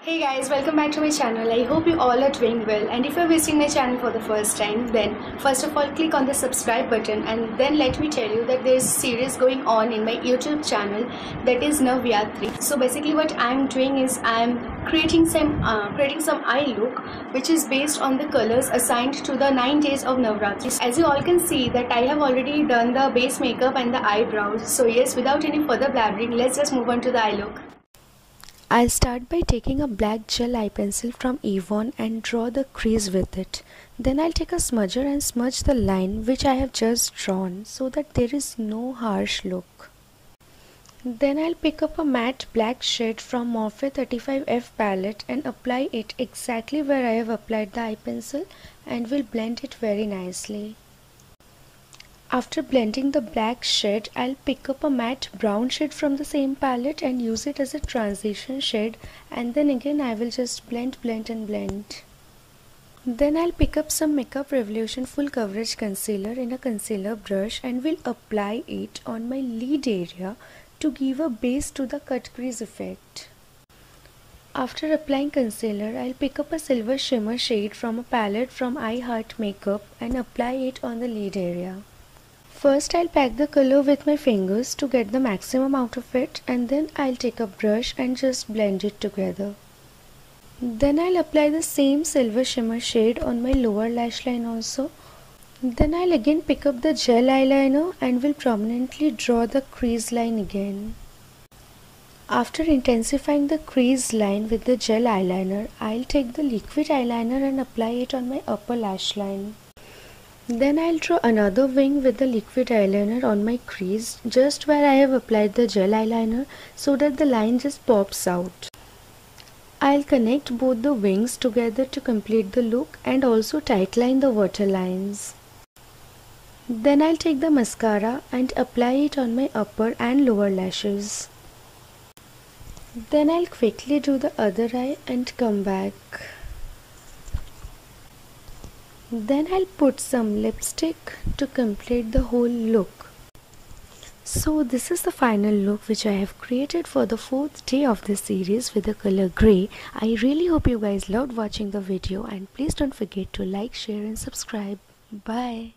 Hey guys, welcome back to my channel. I hope you all are doing well, and if you're visiting my channel for the first time, then first of all click on the subscribe button, and then let me tell you that there's a series going on in my YouTube channel that is NavEYEtri. So basically what I'm doing is I'm creating some eye look which is based on the colors assigned to the 9 days of Navratri. As you all can see that I have already done the base makeup and the eyebrows. So yes, without any further blabbering, let's just move on to the eye look. I'll start by taking a black gel eye pencil from Avon and draw the crease with it. Then I'll take a smudger and smudge the line which I have just drawn so that there is no harsh look. Then I'll pick up a matte black shade from Morphe 35F palette and apply it exactly where I have applied the eye pencil and will blend it very nicely. After blending the black shade, I'll pick up a matte brown shade from the same palette and use it as a transition shade, and then again I will just blend. Then I'll pick up some Makeup Revolution full coverage concealer in a concealer brush and will apply it on my lid area to give a base to the cut crease effect. After applying concealer, I'll pick up a silver shimmer shade from a palette from I Heart Makeup and apply it on the lid area. First I'll pack the color with my fingers to get the maximum out of it, and then I'll take a brush and just blend it together. Then I'll apply the same silver shimmer shade on my lower lash line also. Then I'll again pick up the gel eyeliner and will prominently draw the crease line again. After intensifying the crease line with the gel eyeliner, I'll take the liquid eyeliner and apply it on my upper lash line. Then I'll draw another wing with the liquid eyeliner on my crease just where I have applied the gel eyeliner so that the line just pops out. I'll connect both the wings together to complete the look and also tightline the waterlines. Then I'll take the mascara and apply it on my upper and lower lashes. Then I'll quickly do the other eye and come back. Then I'll put some lipstick to complete the whole look. So this is the final look which I have created for the 4th day of this series with the color grey. I really hope you guys loved watching the video, and please don't forget to like, share and subscribe. Bye.